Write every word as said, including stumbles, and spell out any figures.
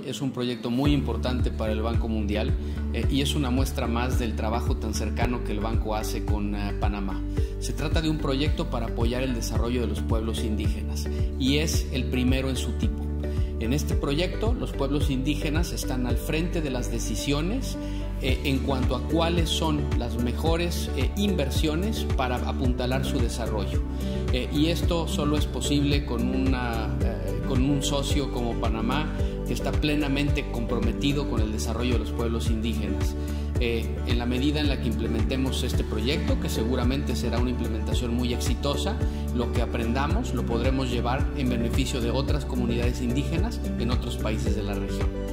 es un proyecto muy importante para el Banco Mundial eh, y es una muestra más del trabajo tan cercano que el banco hace con eh, Panamá. Se trata de un proyecto para apoyar el desarrollo de los pueblos indígenas y es el primero en su tipo. En este proyecto, los pueblos indígenas están al frente de las decisiones eh, en cuanto a cuáles son las mejores eh, inversiones para apuntalar su desarrollo. Eh, y esto solo es posible con, una, eh, con un socio como Panamá, que está plenamente comprometido con el desarrollo de los pueblos indígenas. Eh, en la medida en la que implementemos este proyecto, que seguramente será una implementación muy exitosa, lo que aprendamos lo podremos llevar en beneficio de otras comunidades indígenas en otros países de la región.